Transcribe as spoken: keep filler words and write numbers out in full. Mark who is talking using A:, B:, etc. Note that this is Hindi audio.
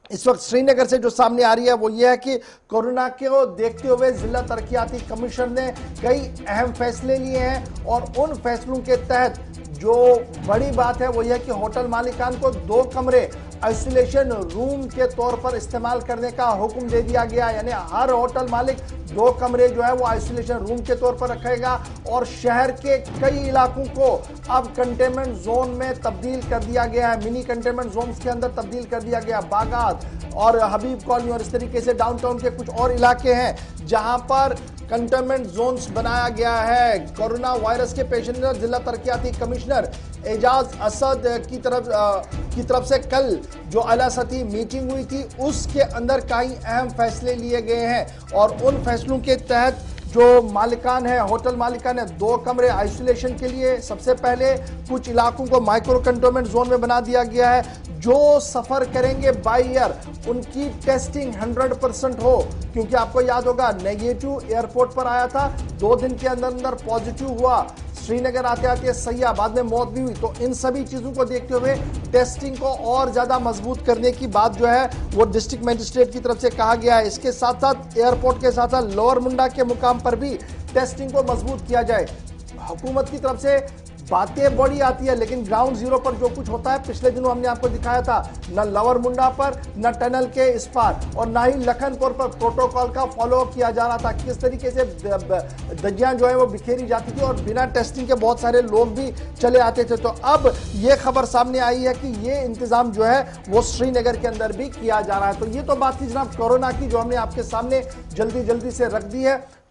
A: इस वक्त श्रीनगर से जो सामने आ रही है वो ये है कि कोरोना को देखते हुए जिला तरक्याती कमीशन ने कई अहम फैसले लिए हैं और उन फैसलों के तहत जो बड़ी बात है वो यह कि होटल मालिकान को दो कमरे आइसोलेशन रूम के तौर पर इस्तेमाल करने का हुक्म दे दिया गया। यानी हर होटल मालिक दो कमरे जो है वो आइसोलेशन रूम के तौर पर रखेगा और शहर के कई इलाकों को अब कंटेनमेंट जोन में तब्दील कर दिया गया है, मिनी कंटेनमेंट जोन के अंदर तब्दील कर दिया गया। बागात और हबीब कॉलोनी और इस तरीके से डाउनटाउन के कुछ और इलाके हैं जहां पर कंटेनमेंट जोन्स बनाया गया है। कोरोना वायरस के पेश नजर जिला तरक्याती कमिश्नर एजाज असद की तरफ की तरफ से कल जो आला सतही मीटिंग हुई थी उसके अंदर कई अहम फैसले लिए गए हैं और उन फैसलों के तहत जो मालिकान है, होटल मालिकान है, दो कमरे आइसोलेशन के लिए सबसे पहले कुछ इलाकों को माइक्रो कंटेनमेंट जोन में बना दिया गया है। जो सफर करेंगे बाई एयर उनकी टेस्टिंग हंड्रेड परसेंट हो, क्योंकि आपको याद होगा नेगेटिव एयरपोर्ट पर आया था, दो दिन के अंदर अंदर पॉजिटिव हुआ, श्रीनगर आते आते सैया बाद में मौत भी हुई। तो इन सभी चीजों को देखते हुए टेस्टिंग को और ज्यादा मजबूत करने की बात जो है वो डिस्ट्रिक्ट मजिस्ट्रेट की तरफ से कहा गया है। इसके साथ साथ एयरपोर्ट के साथ साथ लोअर मुंडा के मुकाम पर भी टेस्टिंग को मजबूत किया जाए। हुकूमत की तरफ से बातें बड़ी आती है लेकिन ग्राउंड जीरो पर जो कुछ होता है, पिछले दिनों हमने आपको दिखाया था, न लोअर मुंडा पर, न टनल के इस पार और ना ही लखनपुर पर प्रोटोकॉल का फॉलो किया जा रहा था। किस तरीके से दजियां जो है वो बिखेरी जाती थी और बिना टेस्टिंग के बहुत सारे लोग भी चले आते थे। तो अब ये खबर सामने आई है कि ये इंतजाम जो है वो श्रीनगर के अंदर भी किया जा रहा है। तो ये तो बात थी जनाब कोरोना की, जो हमने आपके सामने जल्दी जल्दी से रख दी है।